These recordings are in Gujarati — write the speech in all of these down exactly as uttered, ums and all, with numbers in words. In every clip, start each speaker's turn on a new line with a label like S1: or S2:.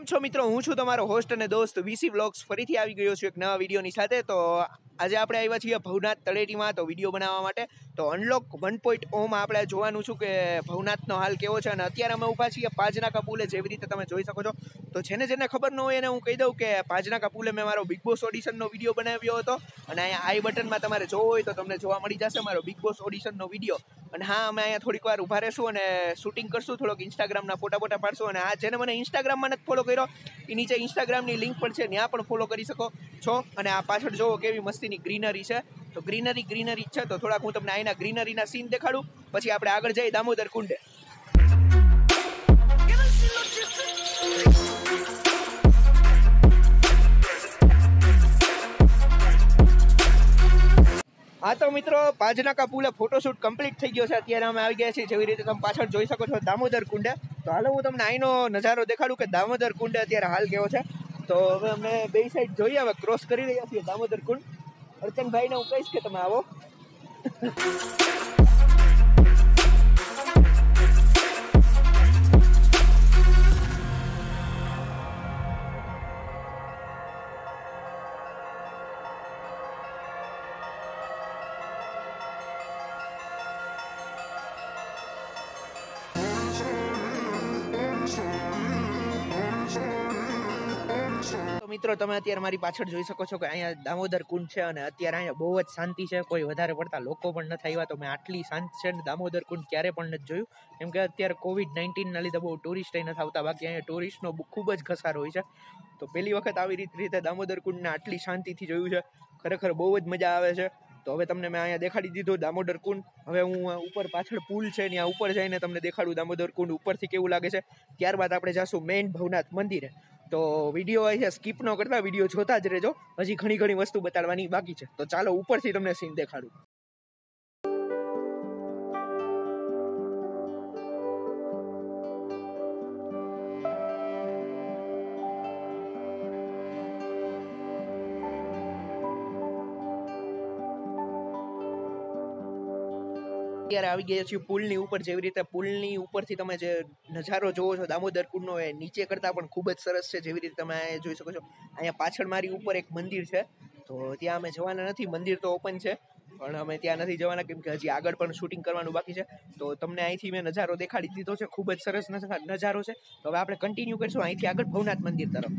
S1: છો મિત્રો, હું છું તમારો હોસ્ટ અને દોસ્ત વીસી વ્લોગ્સ ફરીથી આવી ગયો છું એક નવા વિડીયોની સાથે। તો આજે આપણે આવ્યા છીએ ભવનાથ તળેટીમાં તો વિડીયો બનાવવા માટે। તો અનલોક વન પોઈન્ટ ઓમાં આપણે જોવાનું છું કે ભવનાથનો હાલ કેવો છે। અને અત્યારે અમે ઊભા છીએ પાંચનાકા પુલે, જેવી રીતે તમે જોઈ શકો છો। તો જેને જેને ખબર ન હોય એને હું કહી દઉં કે પાંચનાકા પુલે મેં મારો બિગ બોસ ઓડિશનનો વિડીયો બનાવ્યો હતો અને અહીંયા આઈ બટનમાં તમારે જોવો હોય તો તમને જોવા મળી જશે મારો બિગ બોસ ઓડિશનનો વિડીયો। અને હા, અમે અહીંયા થોડીક વાર ઊભા રહેશું અને શૂટિંગ કરશું, થોડોક ઇન્સ્ટાગ્રામના ફોટા ફોટા પાડશું। અને આ જેને મને ઇન્સ્ટાગ્રામમાં નથી ફોલો કર્યો એ નીચે ઇન્સ્ટાગ્રામની લિંક પણ છે, ત્યાં પણ ફોલો કરી શકો છો। અને આ પાછળ જોવો કેવી મસ્તીની ગ્રીનરી છે, તો ગ્રીનરી ગ્રીનરી છે। તો થોડાક હું તમને અહીંના ગ્રીનરીના સીન દેખાડું, પછી આપણે આગળ જઈએ દામોદર કુંડે। હા તો મિત્રો, પાંચનાકા પુલે ફોટોશૂટ કમ્પ્લીટ થઈ ગયો છે। અત્યારે અમે આવી ગયા છીએ, જેવી રીતે તમે પાછળ જોઈ શકો છો દામોદર કુંડે। તો હાલો હું તમને અહીંનો નજારો દેખાડું કે દામોદર કુંડે અત્યારે હાલ કેવો છે। તો હવે અમે બે સાઈડ જોઈએ, હવે ક્રોસ કરી રહ્યા છીએ દામોદર કુંડ। અર્ચનભાઈને હું કહીશ કે તમે આવો। મિત્રો તમે અત્યારે મારી પાછળ જોઈ શકો છો કે અહીંયા દામોદર કુંડ છે અને અત્યારે અહીંયા બહુ જ શાંતિ છે, કોઈ વધારે પડતા લોકો પણ નથી આવ્યા। તો મેં આટલી શાંત છે ને દામોદર કુંડ ક્યારે પણ નથી જોયું, કેમ કે અત્યારે કોવિડ નાઇન્ટીનના લીધે બહુ ટુરિસ્ટ નથી આવતા, બાકી અહીંયા ટુરિસ્ટનો ખૂબ જ ઘસારો હોય છે। તો પહેલી વખત આવી રીતે દામોદર કુંડને આટલી શાંતિથી જોયું છે, ખરેખર બહુ જ મજા આવે છે। તો હવે તમને મેં અહીંયા દેખાડી દીધો દામોદર કુંડ। હવે હું ઉપર પાછળ પુલ છે ત્યાં ઉપર જઈને તમને દેખાડું દામોદર કુંડ ઉપરથી કેવું લાગે છે, ત્યારબાદ આપણે જાશું મેઇન ભવનાથ મંદિરે। તો વિડીયો અહીંયા સ્કીપ ન કરતા, વિડીયો જોતા જ રહેજો, હજી ઘણી ઘણી વસ્તુ બતાડવાની બાકી છે। તો ચાલો ઉપરથી તમને સીન દેખાડું। અત્યારે આવી ગયા છીએ પુલની ઉપર, જેવી રીતે પુલની ઉપરથી તમે જે નજારો જોવો છો દામોદર કુંડનો, એ નીચે કરતાં પણ ખૂબ જ સરસ છે। જેવી રીતે તમે જોઈ શકો છો અહીંયા પાછળ મારી ઉપર એક મંદિર છે, તો ત્યાં અમે જવાના નથી, મંદિર તો ઓપન છે પણ અમે ત્યાં નથી જવાના કેમ કે હજી આગળ પણ શૂટિંગ કરવાનું બાકી છે। તો તમને અહીંથી મેં નજારો દેખાડી દીધો છે, ખૂબ જ સરસ નજારો છે। તો હવે આપણે કન્ટિન્યુ કરીશું અહીંથી આગળ ભવનાથ મંદિર તરફ।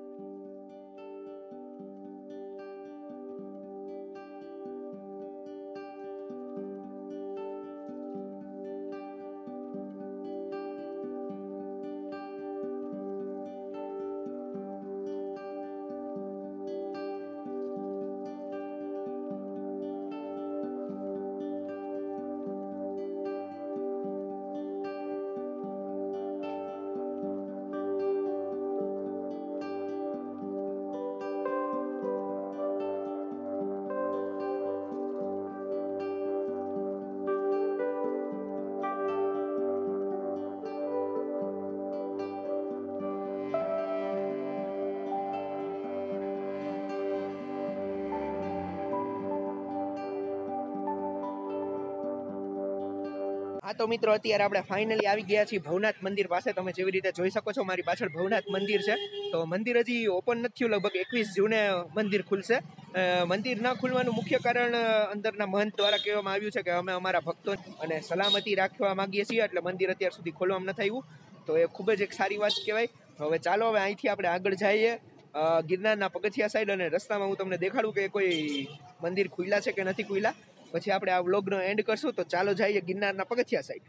S1: હા તો મિત્રો, અત્યારે આપણે ફાઇનલી આવી ગયા છીએ ભવનાથ મંદિર પાસે। તમે જેવી રીતે જોઈ શકો છો મારી પાછળ ભવનાથ મંદિર છે। તો મંદિર હજી ઓપન નથી થયું, લગભગ એકવીસ જૂને મંદિર ખુલશે। મંદિર ના ખુલવાનું મુખ્ય કારણ અંદરના મહંત દ્વારા કહેવામાં આવ્યું છે કે અમે અમારા ભક્તો અને સલામતી રાખવા માંગીએ છીએ, એટલે મંદિર અત્યાર સુધી ખોલવામાં નથી આવ્યું। તો એ ખૂબ જ એક સારી વાત કહેવાય। હવે ચાલો હવે અહીંથી આપણે આગળ જઈએ ગિરનારના પગથિયા સાઈડ, અને રસ્તામાં હું તમને દેખાડું કે કોઈ મંદિર ખુલ્યા છે કે નથી ખુલ્યા, પછી આપણે આ વ્લોગનો એન્ડ કરશું। તો ચાલો જઈએ ગિરનારના પગથિયા સાઈડ।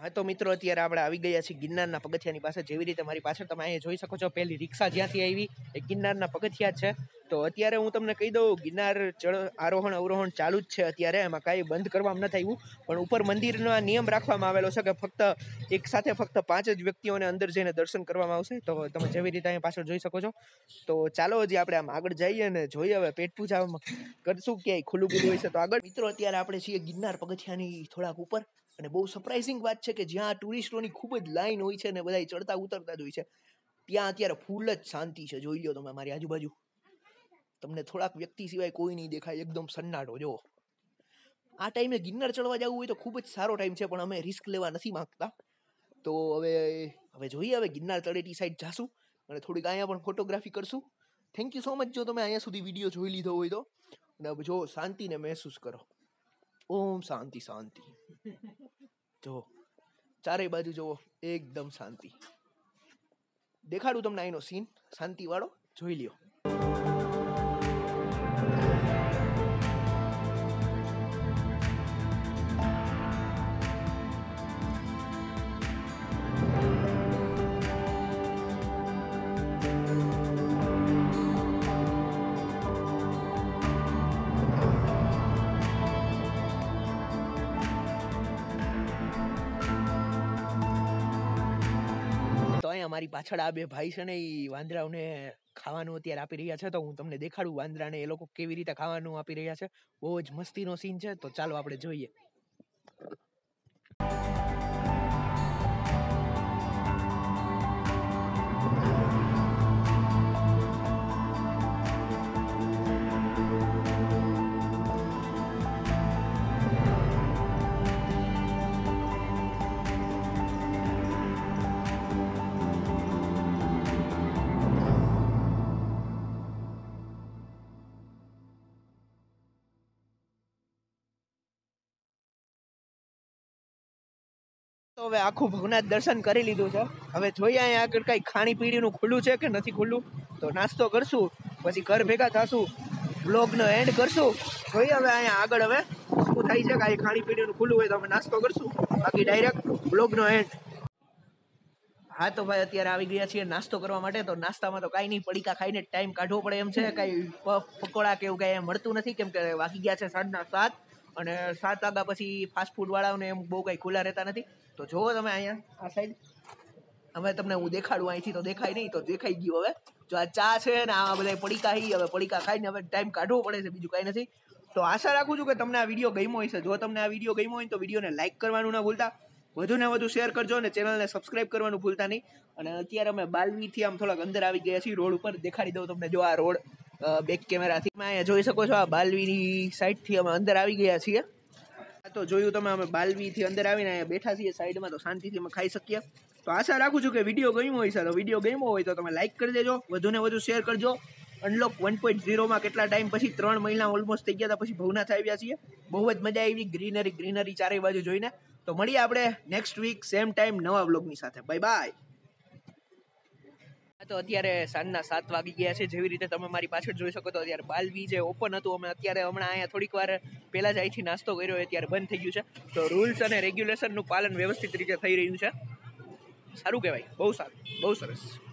S1: હા તો મિત્રો અત્યારે આપણે આવી ગયા છીએ ગિરનારના પગથિયાની પાસે. જેવી રીતે મારી પાછળ તમે અહીંયા જોઈ શકો છો, પહેલી રિક્ષા જ્યાંથી આવી એ ગિરનારના પગથિયા જ છે. તો અત્યારે હું તમને કહી દઉં, ગિરનાર ચડ આરોહણ અવરોહણ ચાલુ જ છે અત્યારે, એમાં કાંઈ બંધ કરવામાં નથી આવ્યું. પણ ઉપર મંદિરનો નિયમ રાખવામાં આવેલો છે કે ફક્ત એક સાથે ફક્ત પાંચ જ વ્યક્તિઓને અંદર જઈને દર્શન કરવામાં આવશે. તો તમે જેવી રીતે અહીંયા પાછળ જોઈ શકો છો. તો ચાલો હજી આપણે આમ આગળ જઈએ ને જોઈએ હવે પેટ પૂજા કરશું ક્યાંય ખુલ્લું ખુલ્લું હોય છે તો આગળ. મિત્રો અત્યારે આપણે છીએ ગિરનાર પગથિયાની થોડાક ઉપર, અને બહુ સરપ્રાઇઝિંગ વાત છે કે જ્યાં ટુરિસ્ટોની ખૂબ જ લાઈન હોય છે ને બધા ચડતા ઉતરતા જ હોય છે, ત્યાં અત્યારે ફૂલ જ શાંતિ છે. જોઈ લો તમે મારી આજુબાજુ, તમને થોડાક વ્યક્તિ સિવાય કોઈ નહીં દેખાય, એકદમ સન્નાટો. જો આ ટાઈમે ગિરનાર ચડવા જવું હોય તો ખૂબ જ સારો ટાઈમ છે, પણ અમે રિસ્ક લેવા નથી માંગતા. તો હવે હવે જોઈએ, હવે ગિરનાર તળેટી સાઈડ જાશું અને થોડીક અહીંયા પણ ફોટોગ્રાફી કરશું. થેન્ક યુ સો મચ જો તમે અહીંયા સુધી વિડીયો જોઈ લીધો હોય તો. અને જો શાંતિને મહેસૂસ કરો. ઓમ શાંતિ શાંતિ. જો ચારે બાજુ જુઓ, એકદમ શાંતિ. દેખાડું તમને અહીંનો સીન શાંતિ વાળો, જોઈ લ્યો. મારી પાછળ આ બે ભાઈ છે ને, એ વાંદરાઓને ખાવાનું અત્યારે આપી રહ્યા છે. તો હું તમને દેખાડું વાંદરાને એ લોકો કેવી રીતે ખાવાનું આપી રહ્યા છે. બહુ જ મસ્તીનો સીન છે. તો ચાલો આપણે જોઈએ. તો હવે આખું ભવનાથ દર્શન કરી લીધું છે. હવે જોઈએ અહીંયા આગળ કઈ ખાણી પીણીનું ખુલ્લું છે કે નથી ખુલ્લું. તો નાસ્તો કરશું, પછી ઘર ભેગા થશું, વ્લોગનો એન્ડ કરશું. જોઈએ હવે અહીંયા આગળ હવે શું થાય છે. કાંઈ ખાણી પીણીનું ખુલ્લું હોય તો અમે નાસ્તો કરશું, બાકી ડાયરેક્ટ વ્લોગનો એન્ડ. હા તો ભાઈ અત્યારે આવી ગયા છીએ નાસ્તો કરવા માટે. તો નાસ્તામાં તો કાંઈ નહીં, પડીકા ખાઈને ટાઈમ કાઢવો પડે એમ છે. કાંઈ પકોડા કે એવું કાંઈ મળતું નથી, કેમ કે વાગી ગયા છે સાંજના સાત, અને સાત વાગ્યા પછી ફાસ્ટ ફૂડ વાળાઓને એમ બહુ કાંઈ ખુલ્લા રહેતા નથી. તો જુઓ તમે અહીંયા આ સાઈડ, હવે તમને હું દેખાડું અહીંથી, તો દેખાય નહીં તો દેખાઈ ગયું. હવે જો આ ચા છે ને આ બધા પડીકા હી, હવે પડીકા ખાઈને હવે ટાઈમ કાઢવો પડે છે, બીજું કાંઈ નથી. તો આશા રાખું છું કે તમને આ વિડીયો ગમ્યો હશે. જો તમને આ વિડીયો ગમ્યો હોય તો વિડીયોને લાઈક કરવાનું ના ભૂલતા, વધુ ને વધુ શેર કરજો અને ચેનલને સબસ્ક્રાઇબ કરવાનું ભૂલતા નહીં. અને અત્યારે અમે બાલવીથી આમ થોડાક અંદર આવી ગયા છીએ, રોડ ઉપર દેખાડી દઉં તમને. જો આ રોડ બેક કેમેરાથી તમે અહીંયા જોઈ શકો છો, આ બાલવીની સાઈડથી અમે અંદર આવી ગયા છીએ. તો જોયું તમે, અમે બાલવીથી અંદર આવીને અહીંયા બેઠા છીએ સાઈડમાં, તો શાંતિથી અમે ખાઈ શકીએ. તો આશા રાખું છું કે વિડીયો ગમ્યો હોય છે. તો વિડીયો ગમ્યો હોય તો તમે લાઈક કરી દેજો, વધુ ને વધુ શેર કરજો. અનલોક વન પોઈન્ટ ઝીરોમાં કેટલા ટાઈમ પછી, ત્રણ મહિના ઓલમોસ્ટ થઈ ગયા હતા પછી ભવનાથ આવ્યા છીએ. બહુ જ મજા આવી, ગ્રીનરી ગ્રીનરી ચારે બાજુ જોઈને. તો મળીએ આપણે નેક્સ્ટ વીક સેમ ટાઈમ નવા વ્લોગની સાથે. Bye bye. તો અત્યારે સાંજના સાત વાગી ગયા છે. જેવી રીતે તમે મારી પાછળ જોઈ શકો તો અત્યારે બાલવી જે ઓપન હતું, અમે અત્યારે હમણાં અહીંયા થોડીક વાર પહેલા જ અહીંથી નાસ્તો કર્યો, અત્યારે બંધ થઈ ગયું છે. તો રૂલ્સ અને રેગ્યુલેશનનું પાલન વ્યવસ્થિત રીતે થઈ રહ્યું છે. સારું કહેવાય, બહુ સારું, બહુ સરસ.